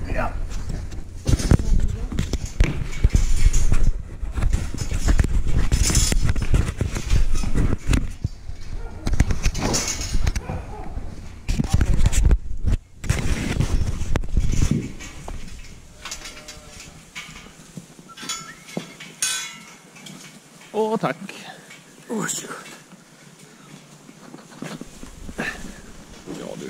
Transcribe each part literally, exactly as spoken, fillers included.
Ja. Åh, tack. Varsågod. Ja, du.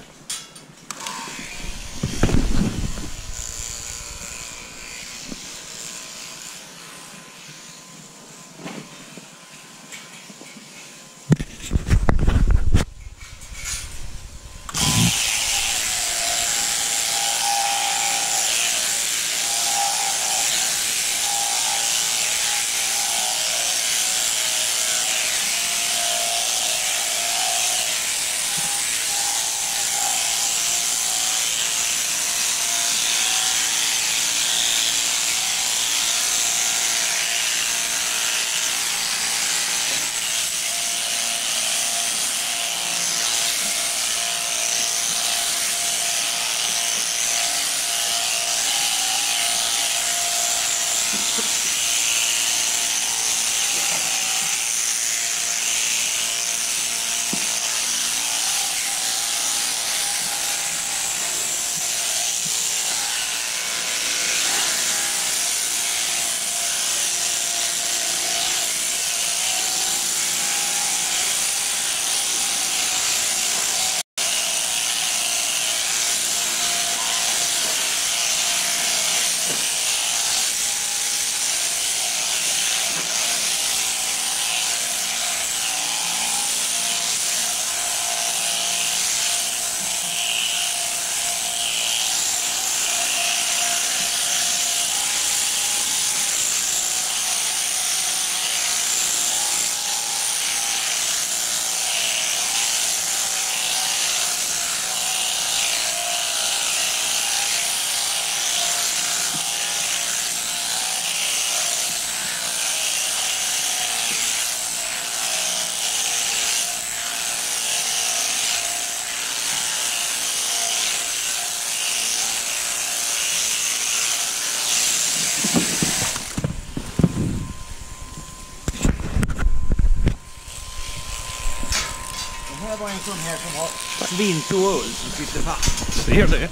Det var en sån här som har svinstor ull som sitter fast. Ser det.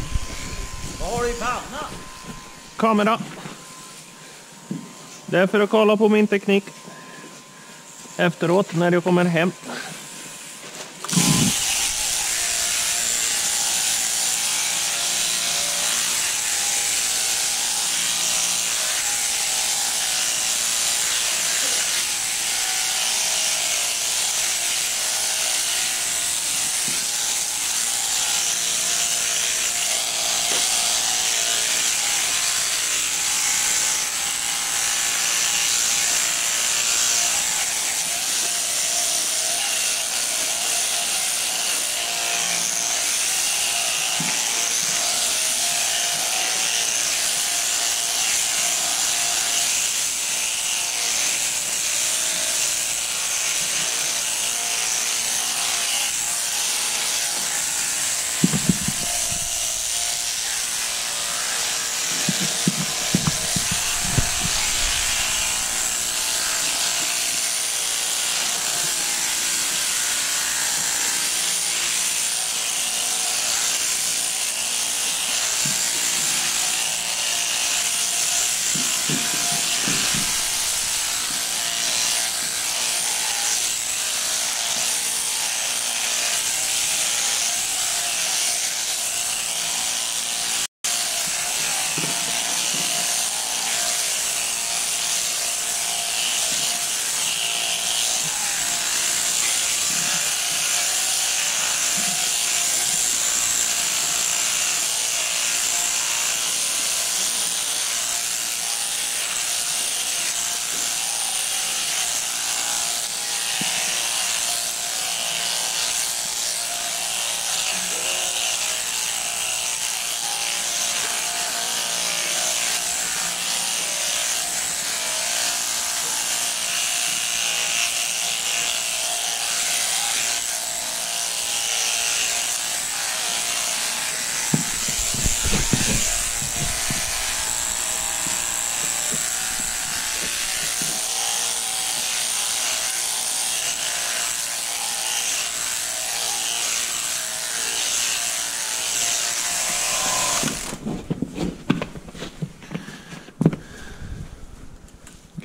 Vad har du i pannan? Kamera. Det är för att kolla på min teknik efteråt när jag kommer hem.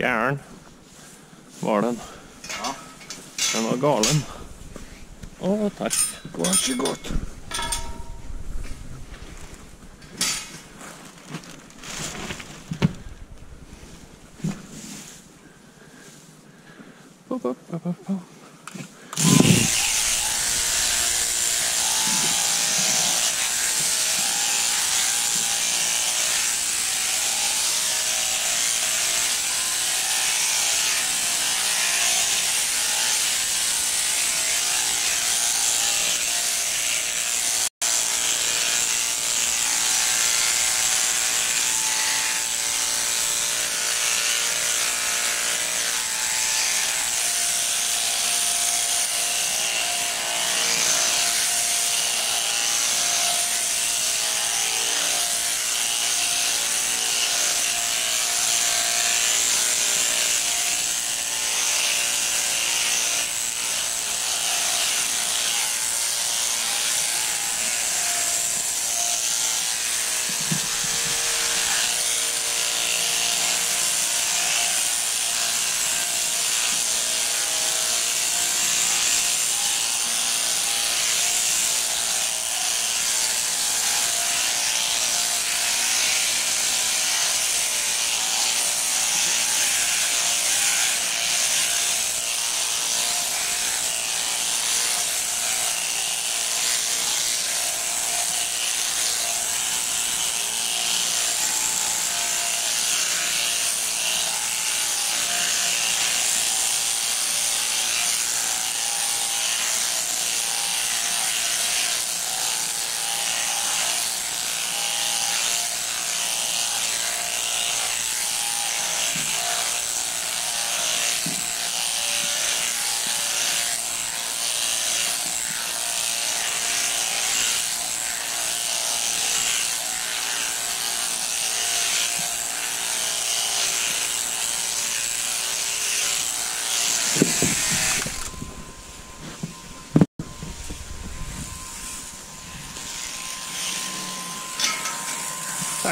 järn. Var den? Ja. Den var galen. Åh, tack. Varsågod. Pop, pop, pop, pop, pop. Tack.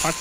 Tack.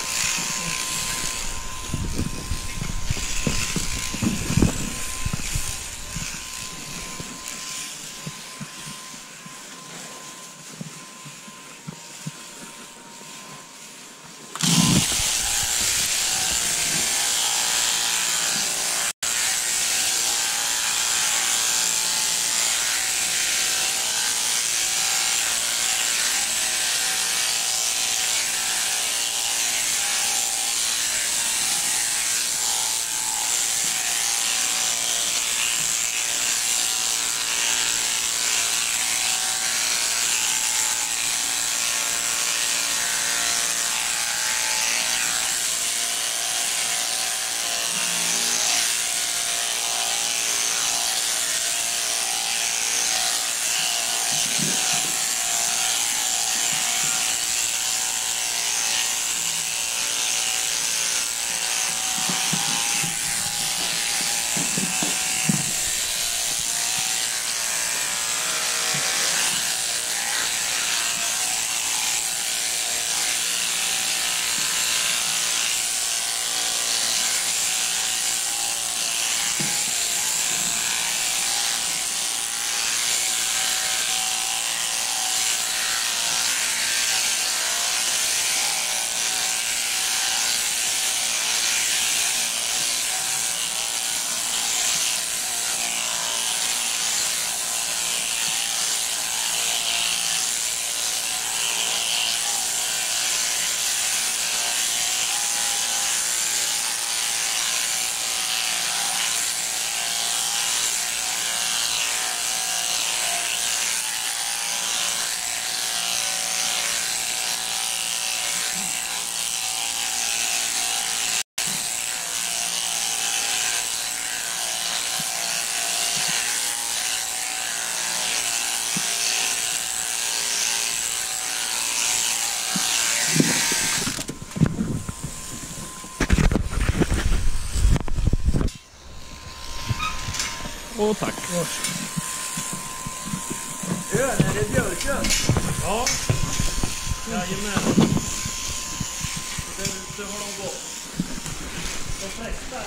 Åh, tack. Ön, är det björkön? Ja. Jajamän. Det, det har de gått. De flesta.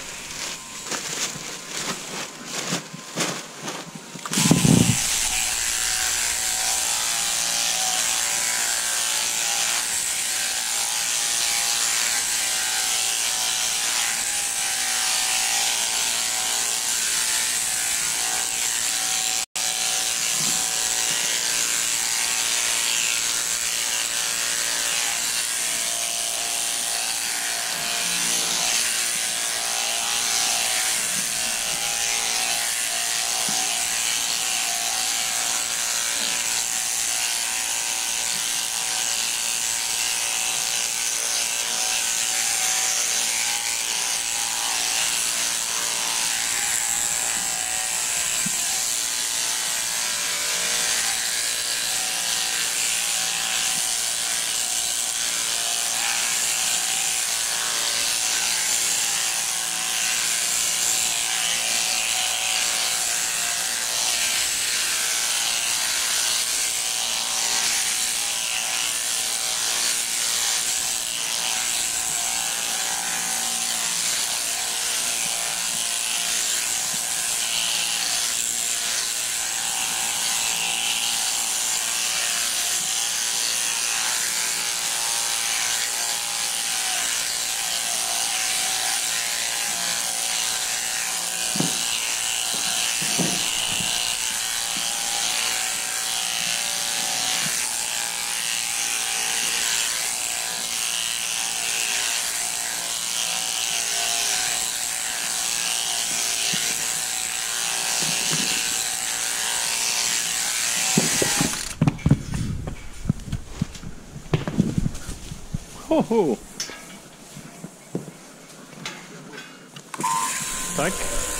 Hoho. Tack.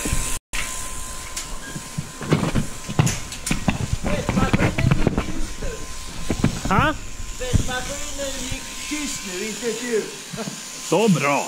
Ha? Tvättmaskinen gick tyst nu, inte ett ljud. Så bra.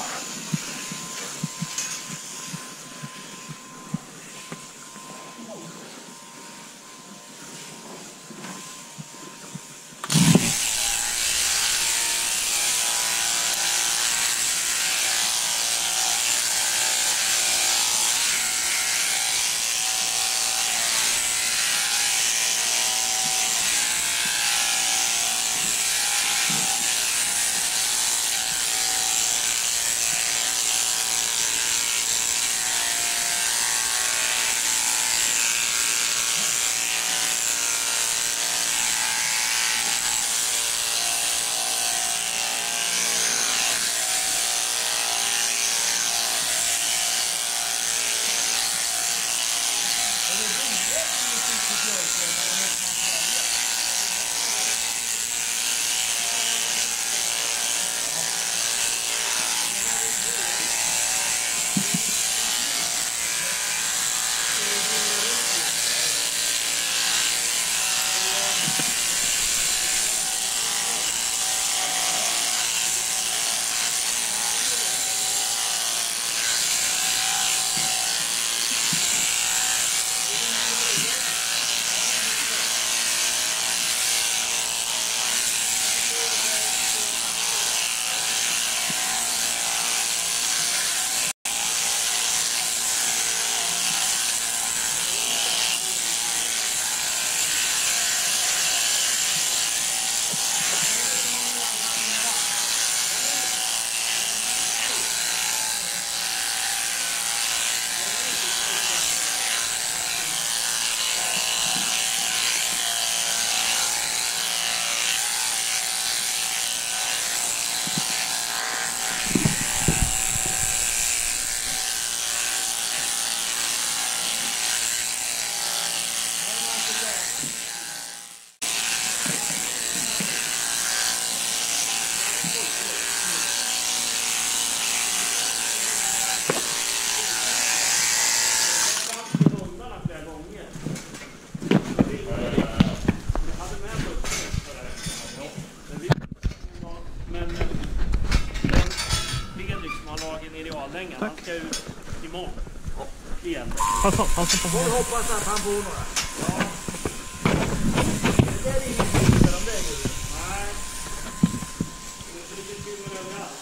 Dalängan. Han ska ut imorgon. Igen. Han sa, han sa på Får hoppas att han får några. Ja. Det är ingenting för de där djuren. Nej. Det är lite kul överallt.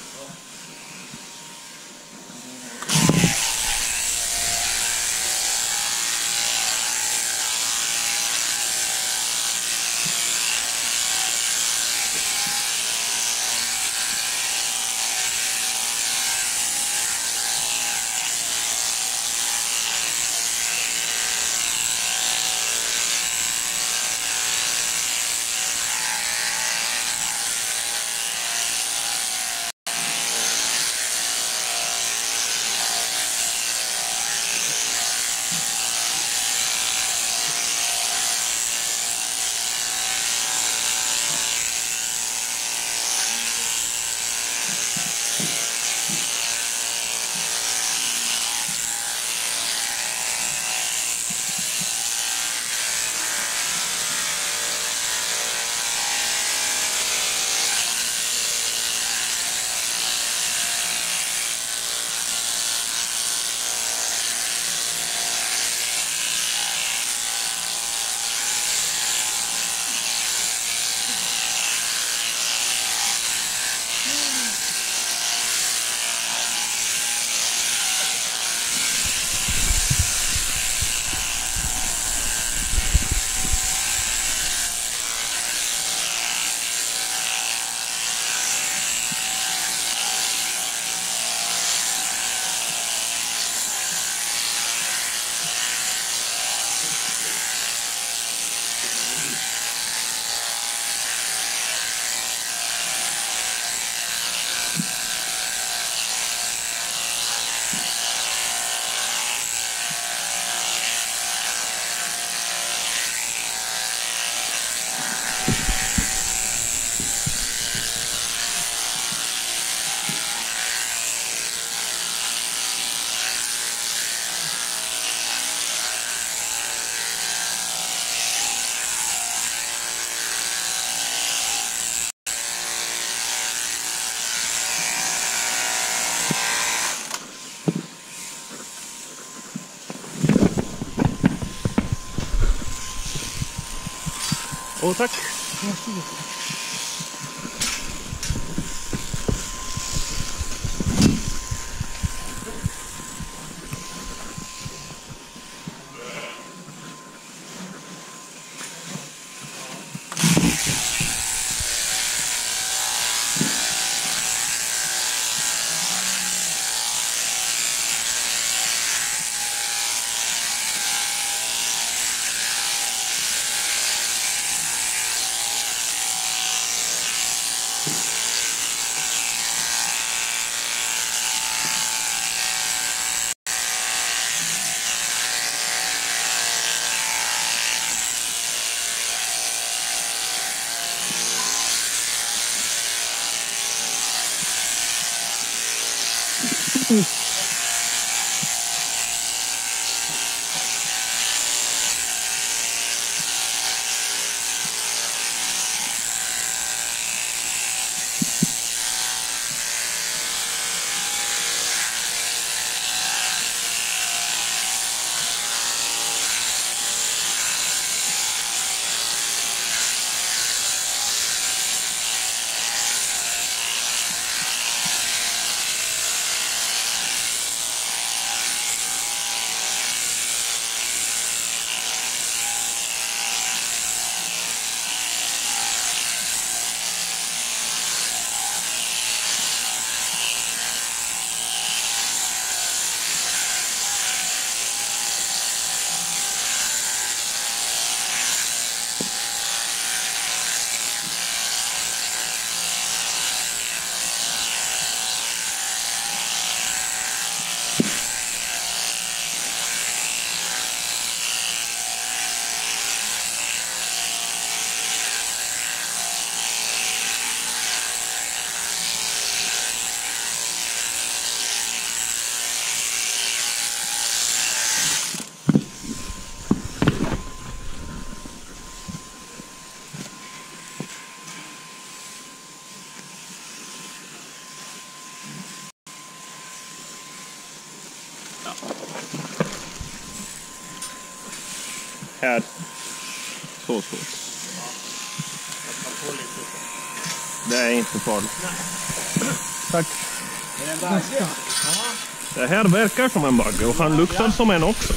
Åh, tack. här. Så, så. Det är inte farligt. Tack. Är det en bagge? Det här verkar som en bagge och han luktar som en också.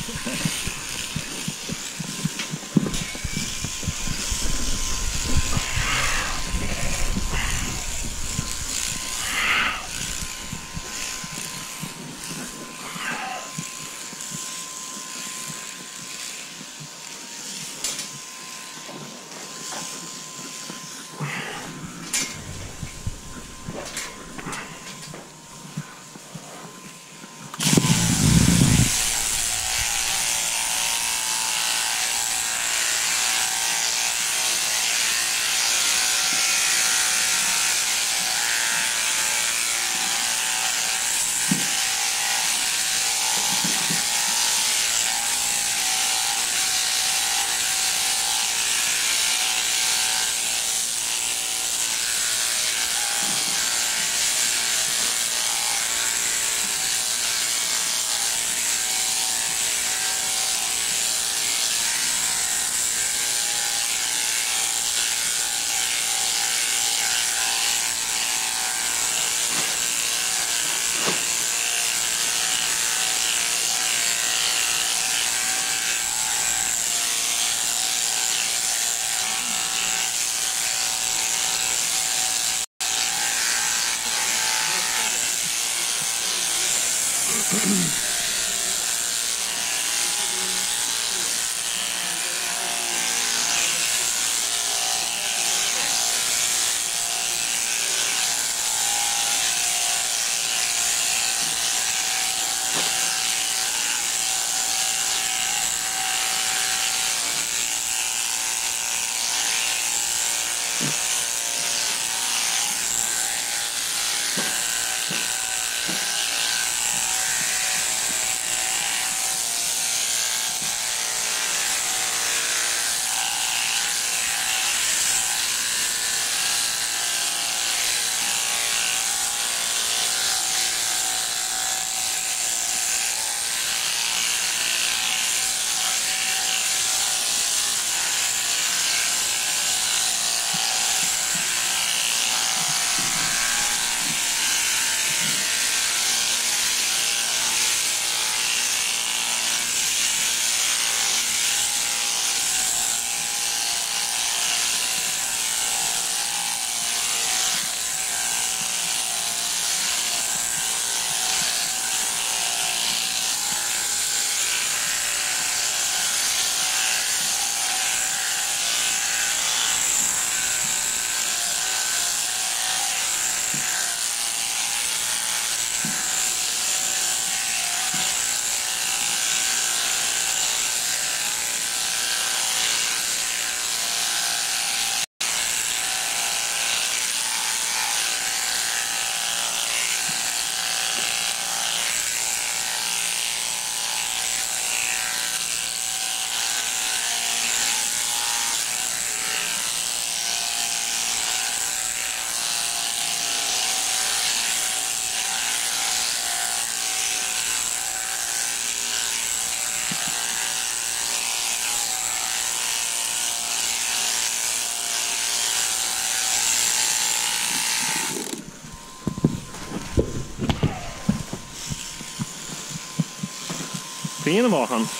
Fin var han.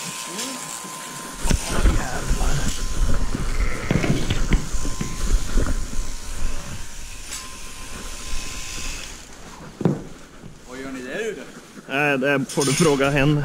Vad gör ni där ute? Nej, det får du fråga henne.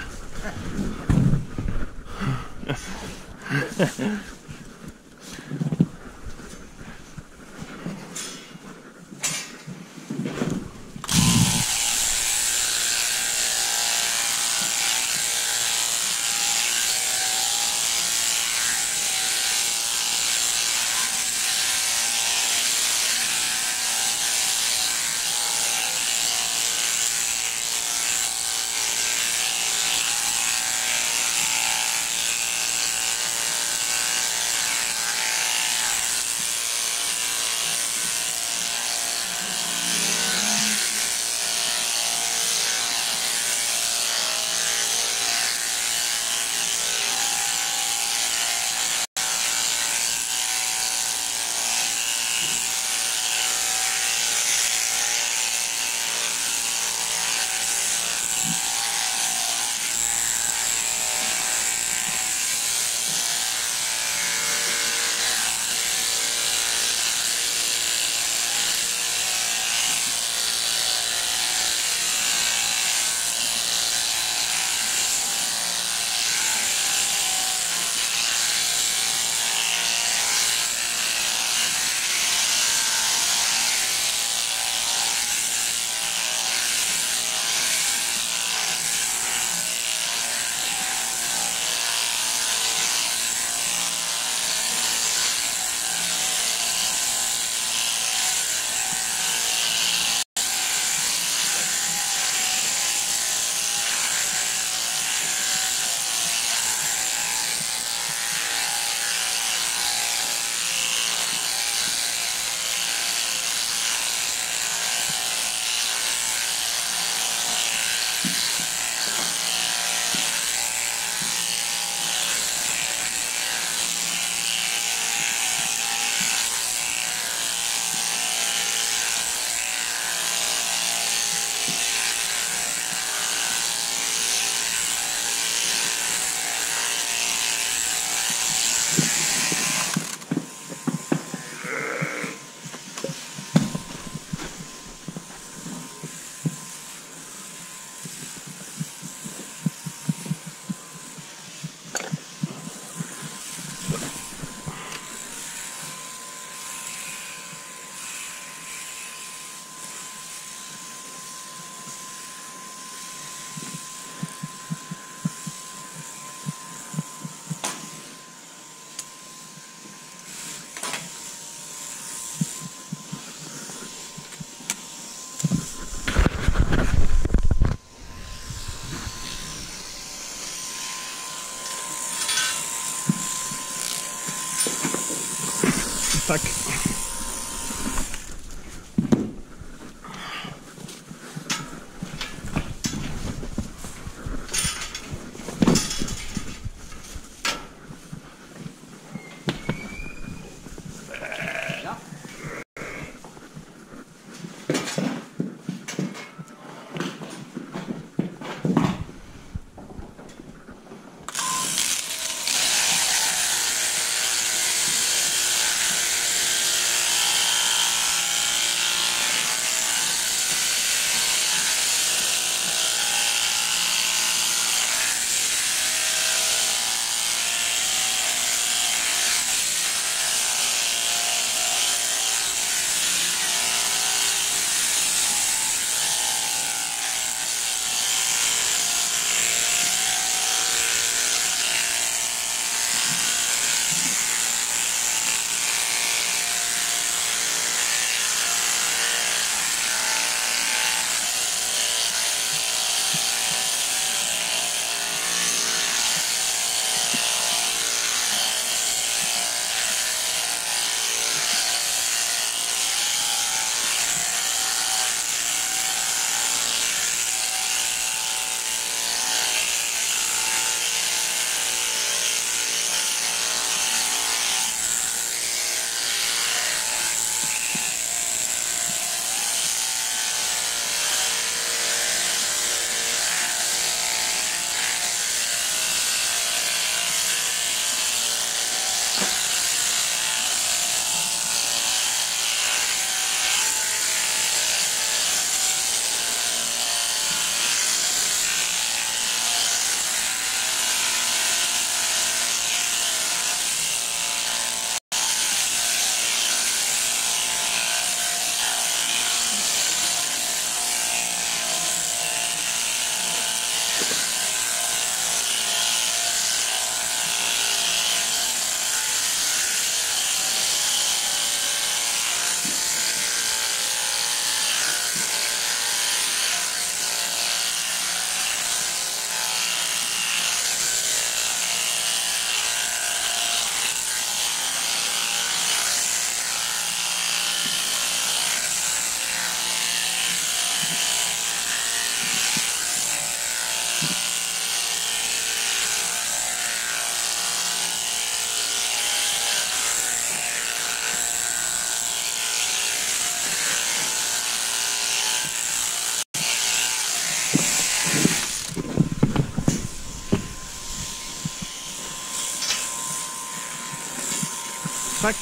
Tack.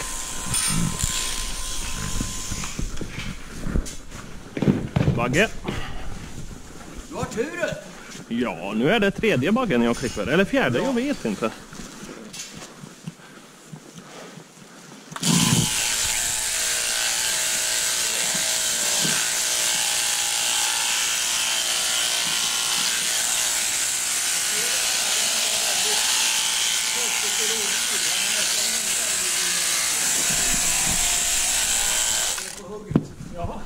Bagge. Du har tur. Ja, nu är det tredje baggen jag klipper. Eller fjärde, jag vet inte. Ja.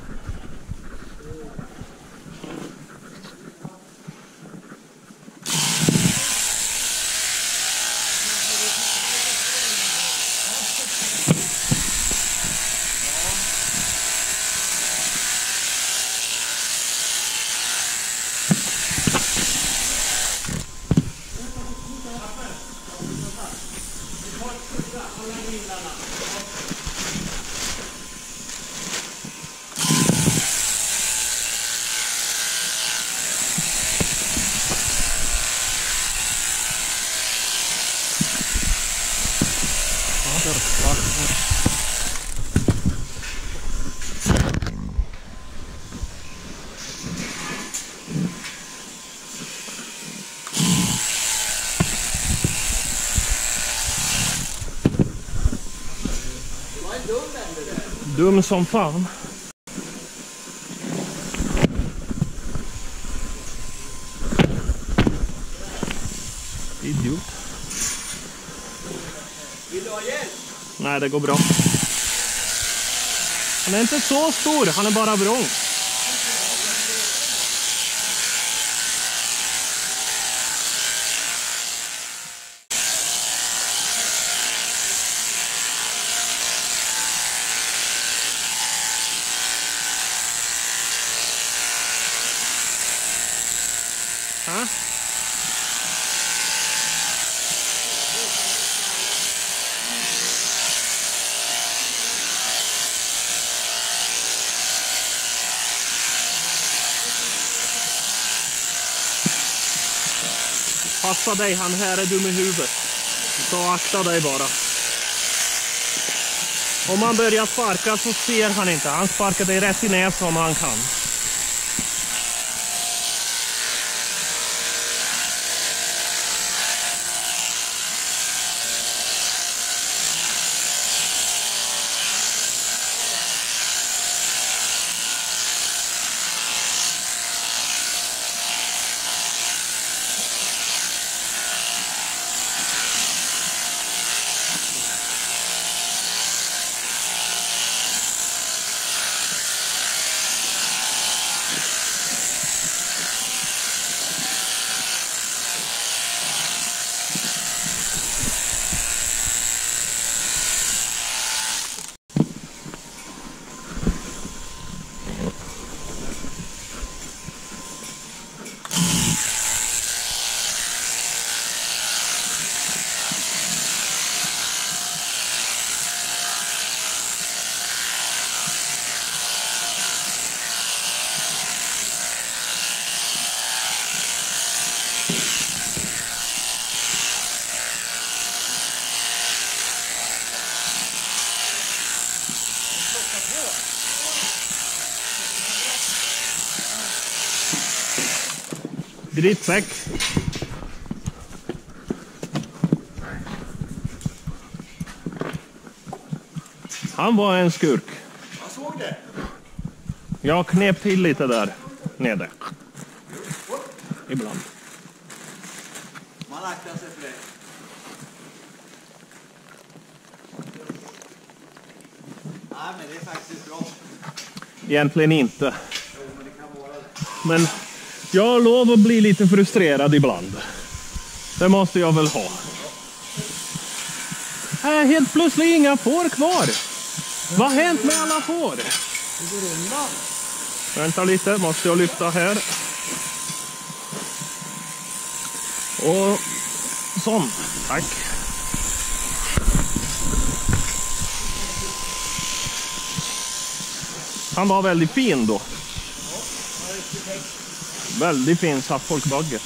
Dum som fan. Idiot. Vill du ha hjälp? Nej, det går bra. Han är inte så stor, han är bara vrång. Ha? Passa dig, han här är dum i huvudet. Så akta dig bara. Om man börjar sparka så ser han inte. Han sparkar dig rätt i näsan om han kan. Drittsäck. Han var en skurk. Jag såg det. Jag knep till lite där nere. Ibland. Man aktar sig för det. Nej, men det är faktiskt bra. Egentligen inte. Jo, men det kan vara det. Men jag har lov att bli lite frustrerad ibland. Det måste jag väl ha. Här helt plötsligt inga får kvar. Vad har hänt med alla får? Det går undan. Vänta lite, måste jag lyfta här. Och sån, tack. Han var väldigt fin då. Väldigt fin Suffolkbagge.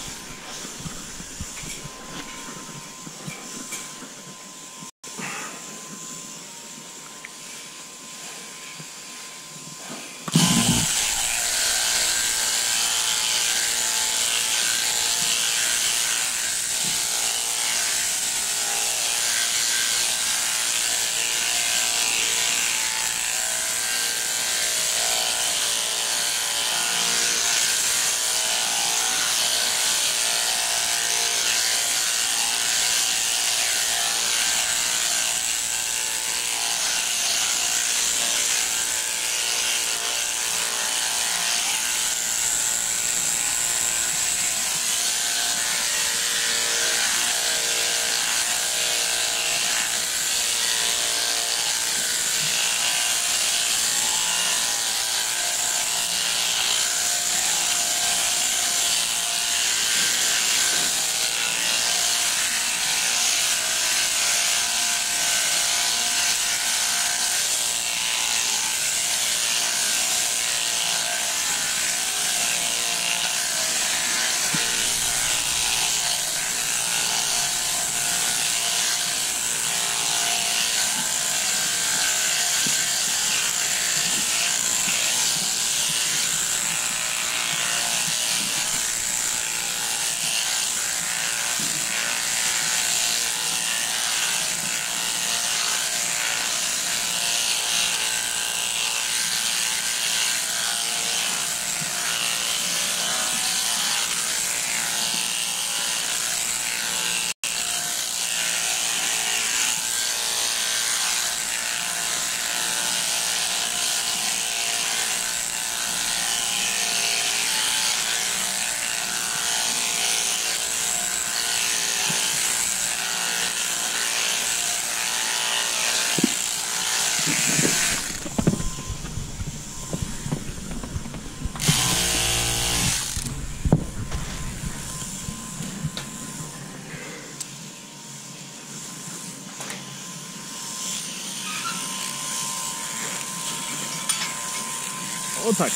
Och tack.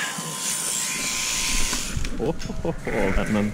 Åh, oh, oh, oh, vännen.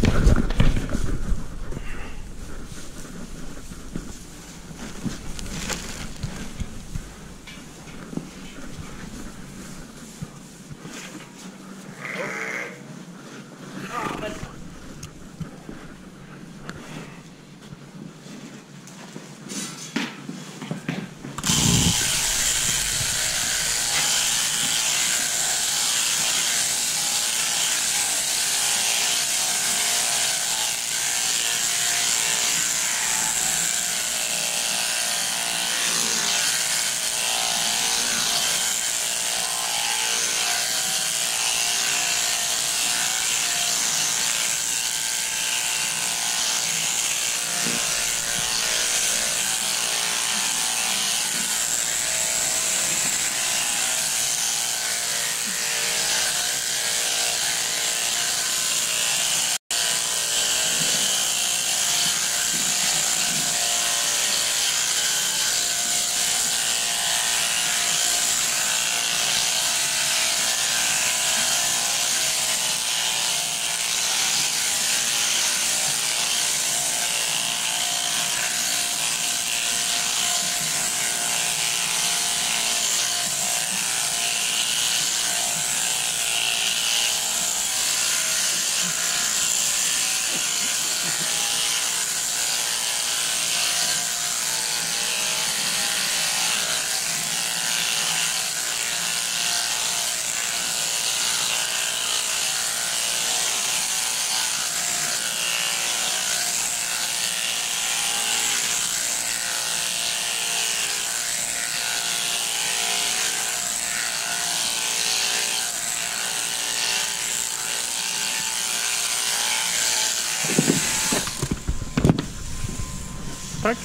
Tack.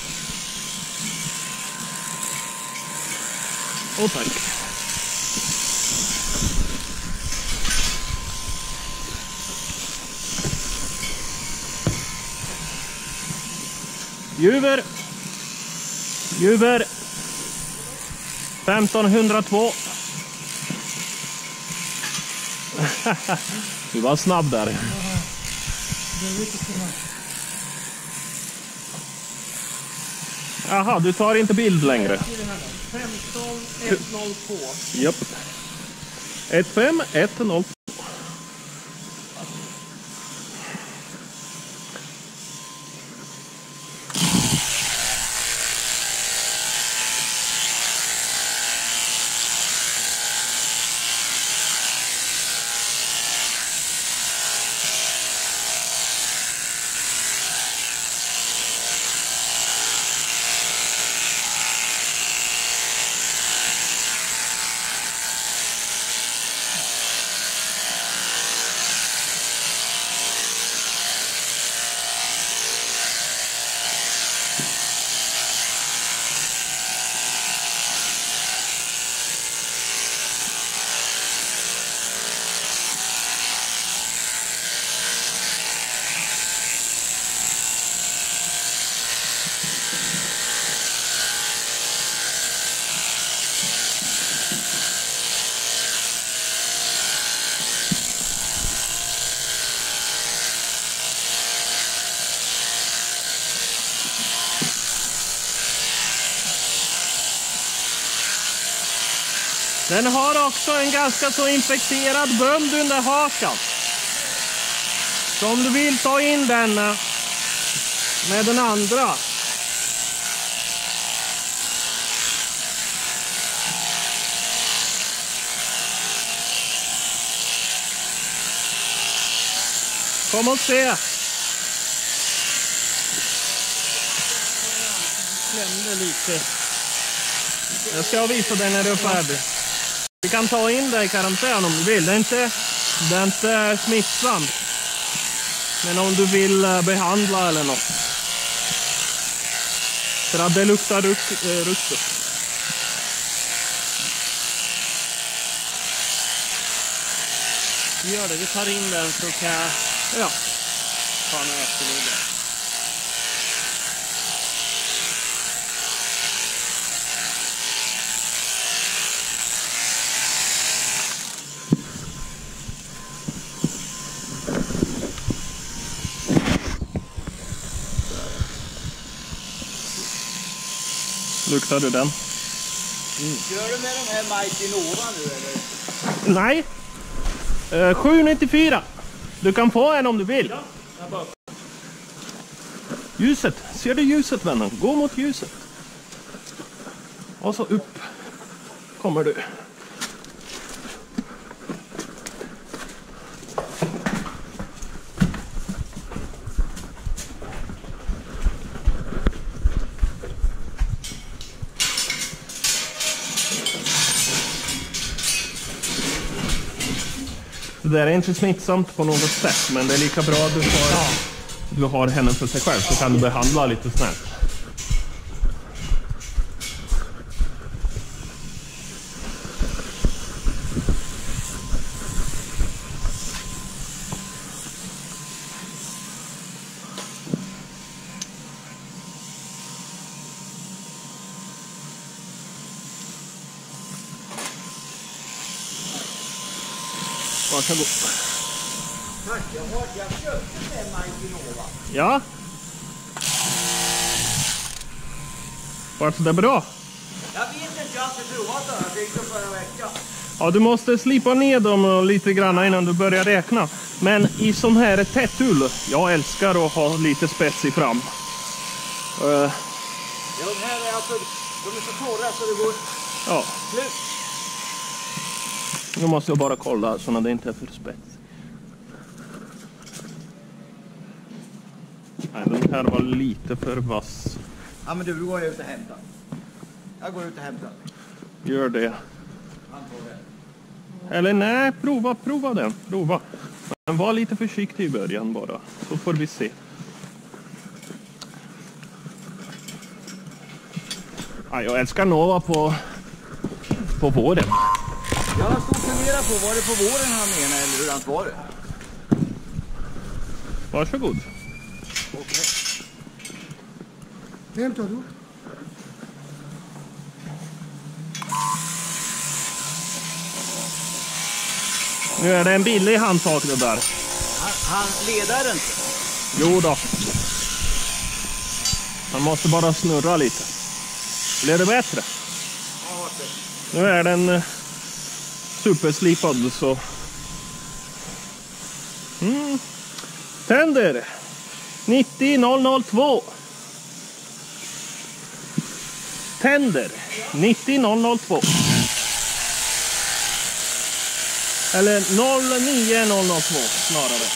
Och tack. Juver. Juver. femtonhundratvå. Du var snabb där. Jaha, du tar inte bild längre. femton ett noll två. Japp. ett fem ett noll två. Den har också en ganska så infekterad böld under hakan. Så om du vill ta in den med den andra. Kom och se. Klämde lite. Jag ska visa dig när du är färdig. Du kan ta in dig i karantän om du vill. Det är inte, det är inte smittsamt. Men om du vill behandla eller något. För att det luktar ruttet. Vi gör det, vi tar in den så kan jag Ja. ta några eftermiddag. luktar du den. Mm. Kör du med de här Mighty Nova nu eller? Nej. Uh, sju nittiofyra. Du kan få en om du vill. Ja, jag bara... Ljuset. Ser du ljuset, vännen? Gå mot ljuset. Och så upp kommer du. Det där är inte smittsamt på något sätt, men det är lika bra att du har, ja. du har henne för sig själv, så kan du behandla lite snällt. Varsågod. Tack, jag har jag köpte den Mighty Nova. Ja. Vart det bra? Jag vet inte, jag har inte provat det. Jag fick det förra veckan. Ja, du måste slipa ner dem lite grann innan du börjar räkna. Men i sån här tättull, jag älskar att ha lite spets i fram. Uh. Ja, de här är alltså, de är så torra så det går... Ja. Slut. Nu måste jag bara kolla så att det inte är för spets. Nej, den här var lite för vass. Ja, men du, du går ut och hämtar. Jag går ut och hämtar. Gör det. Han får det. Eller nej, prova, prova den. Prova. Men var lite försiktig i början bara. Så får vi se. Ja, jag älskar Nova på, på våren. Jag har stått och funderat på, var det på våren han menar eller hur han var det? Varsågod. Okej. Vem tar du? Nu är det en billig handtag det där. Han, han leder inte. Jo då. Han måste bara snurra lite. Blir det bättre? Ja, det. Nu är den superslipad så. Mm. Tänder. nittio noll noll två. Tänder. nittio noll noll två. Eller noll nio noll noll två snarare.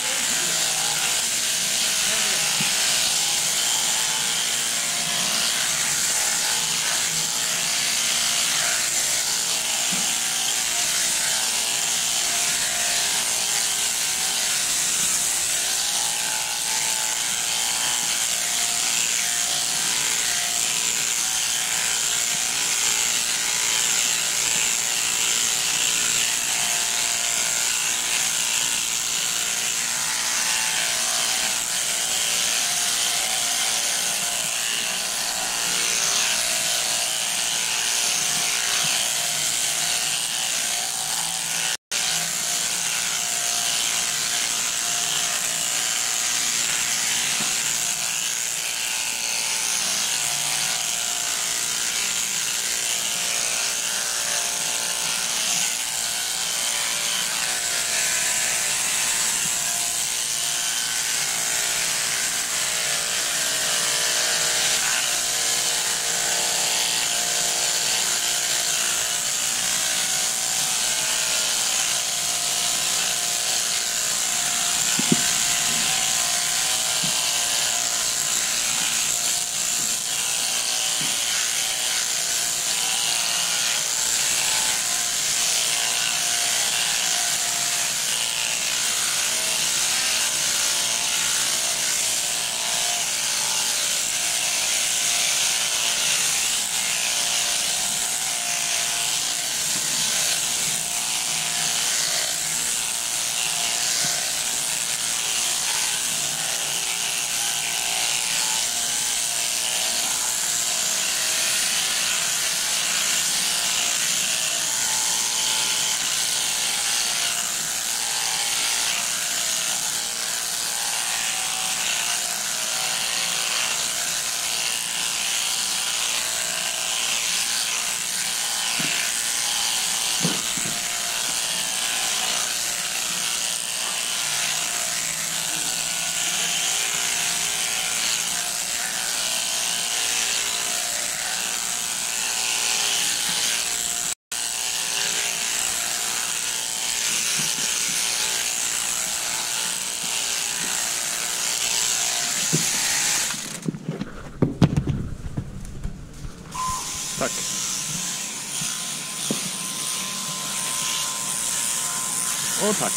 Åh, tack.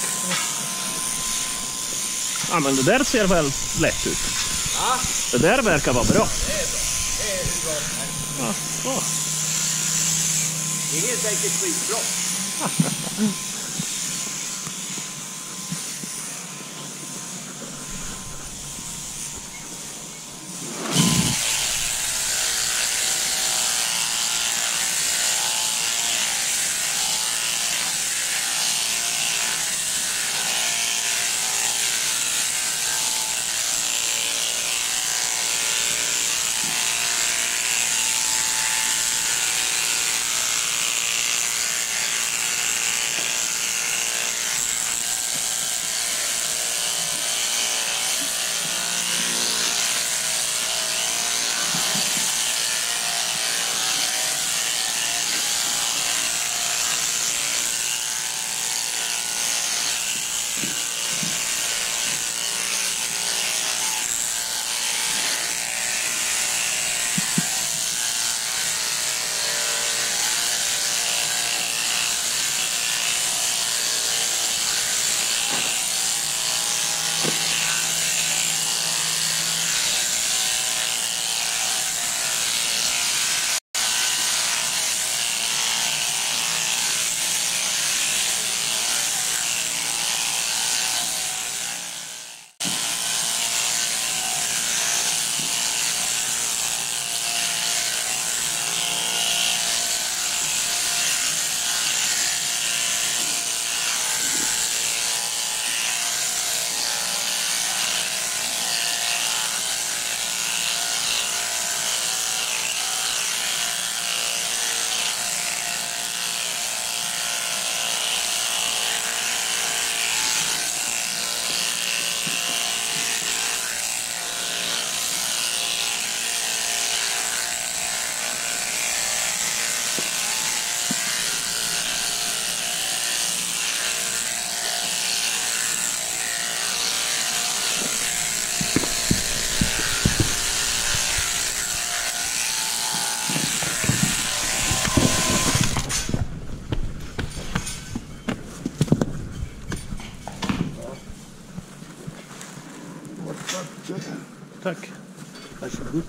Ja, men det där ser väl lätt ut. Ja, Det där verkar vara bra. det är bra. Det är hur bra som helst. Ja, så. Det är helt enkelt skitbra. Tack. Varsågod.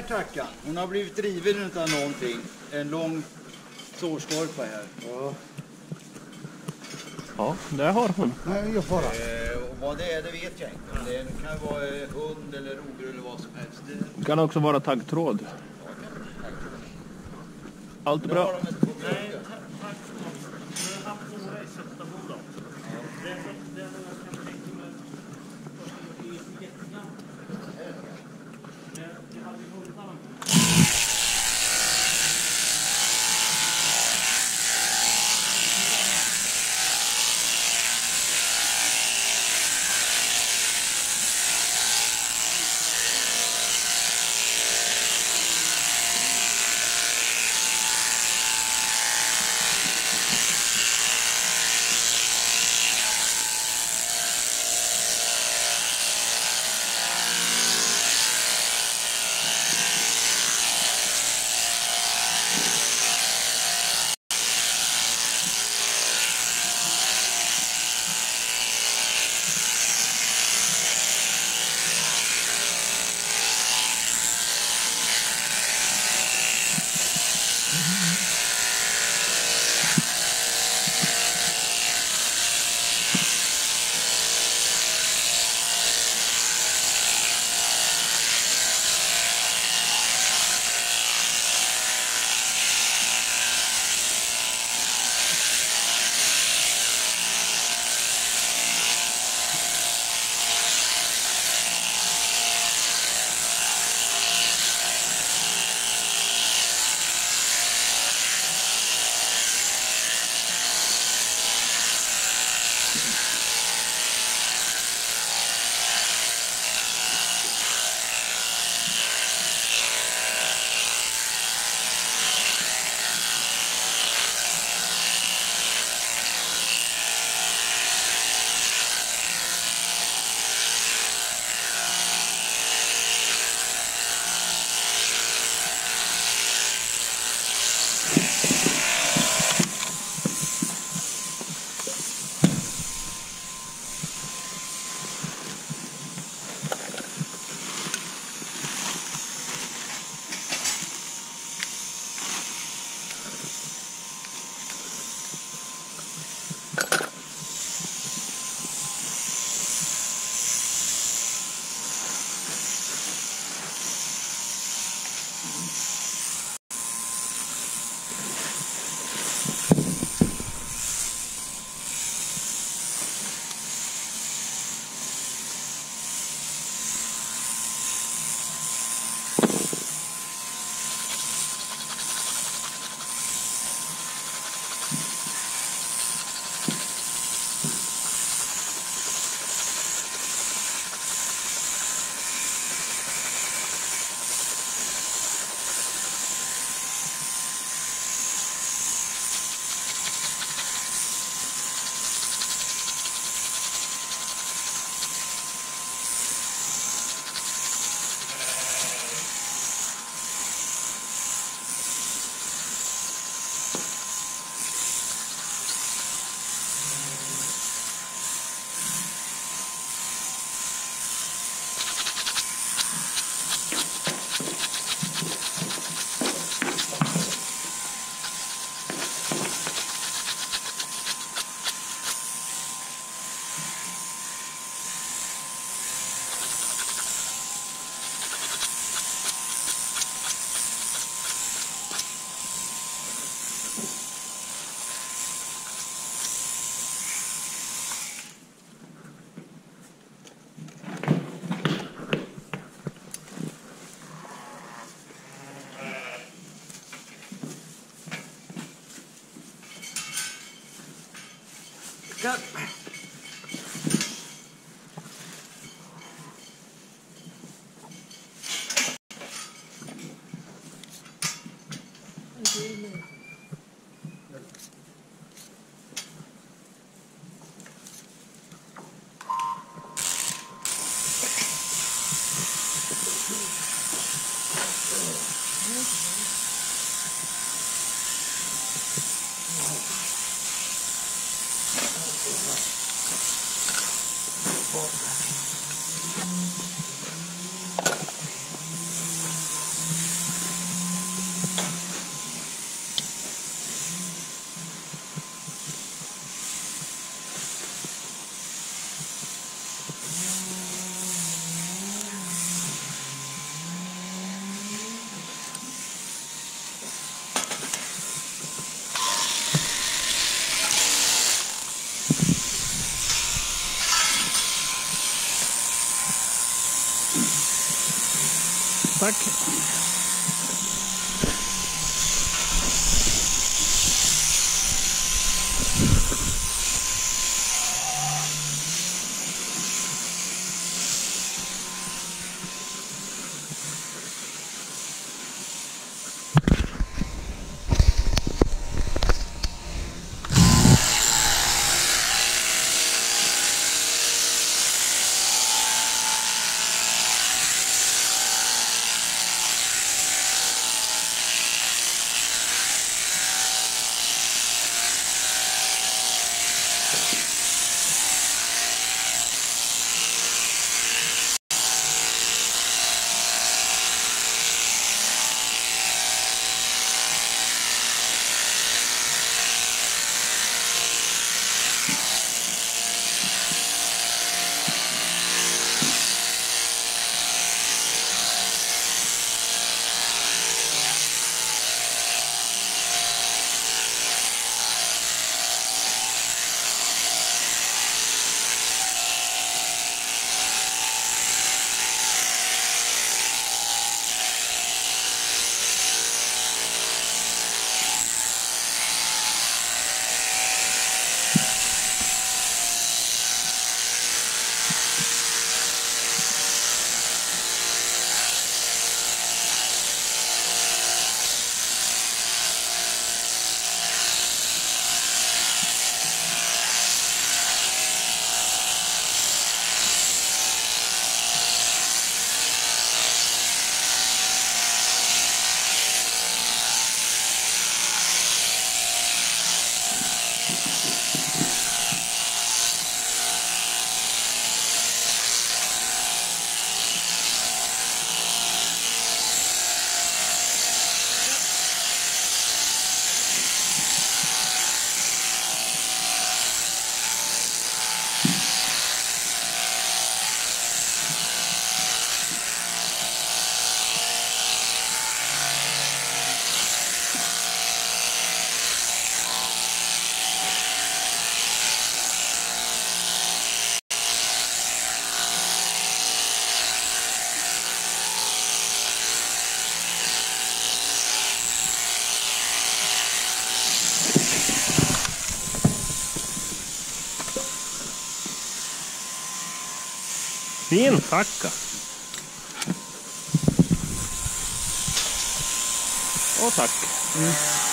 tackan. Hon har blivit driven utan någonting. En lång sårskorpa här. Ja. Ja, det har hon. Nej, jag får det. Eh, och vad det är, det vet jag inte. Det kan vara eh, hund eller rovdjur eller vad som helst. Det... Det kan också vara taggtråd. Allt är Det har bra. de inte fått Nej, plocka. tack så mycket. Vi har haft några i Sättaboda också. Det är det jag kan tänka mig. Det är jättegammalt. Det hade ju hundarna. Cut. Tack. Fin tacka. Och tack. Mm.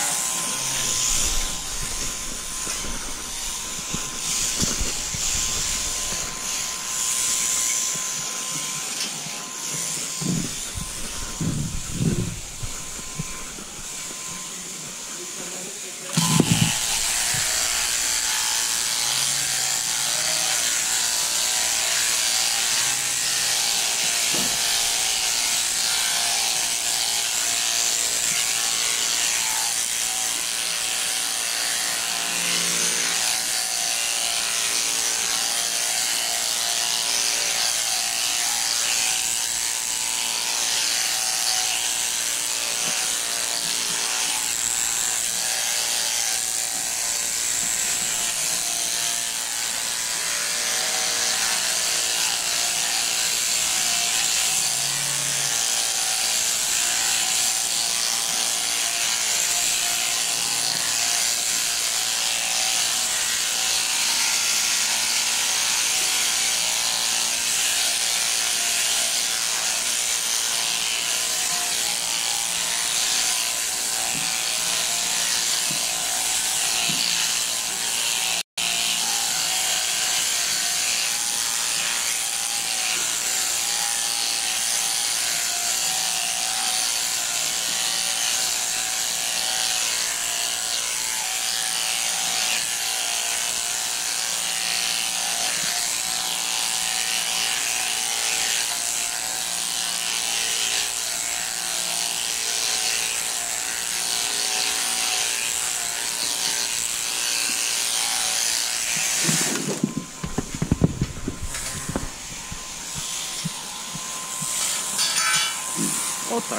Åh, tack.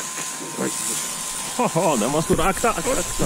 Haha, den var stor. Akta, akta, akta.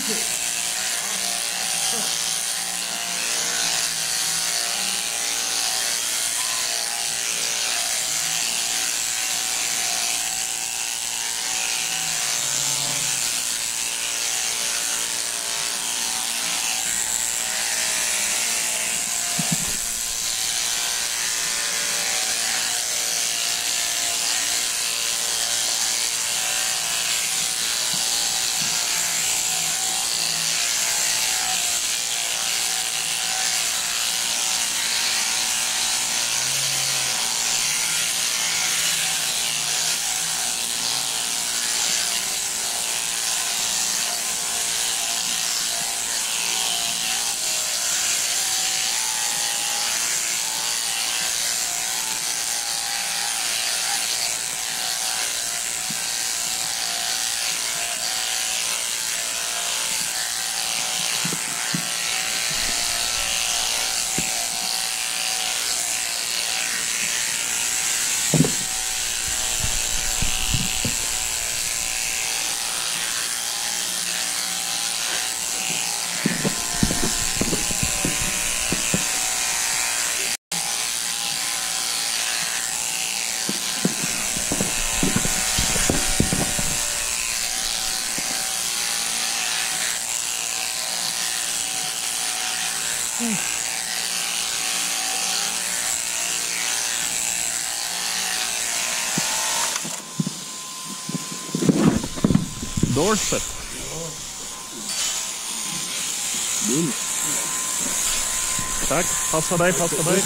Dorset. Mm. Tack, passa dig, passa dig.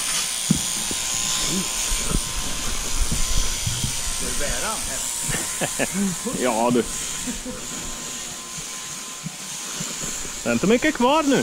Ska du bära den? Ja du. Det är inte mycket kvar nu.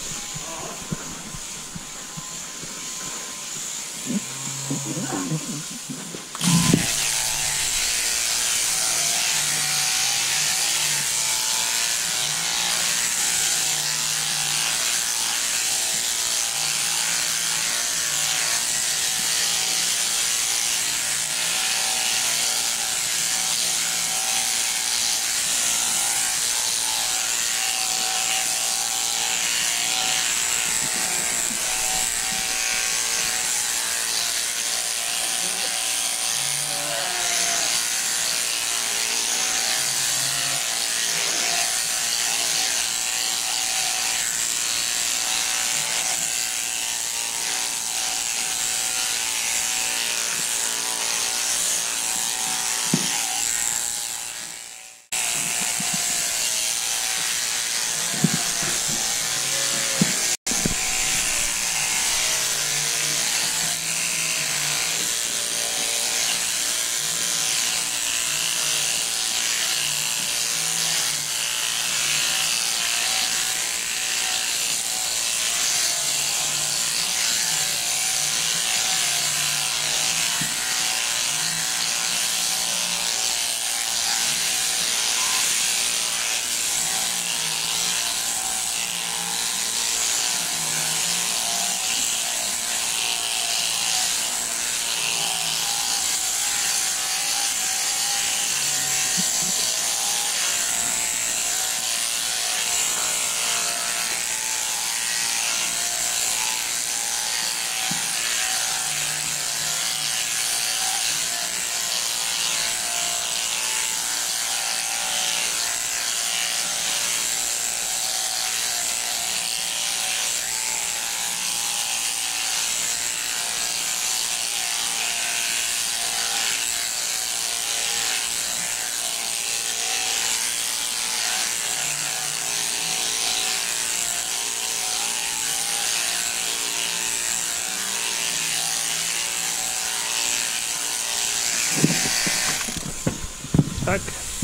Tack.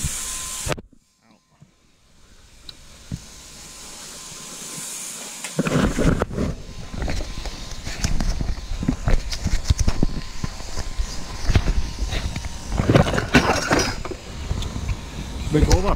Begåvat.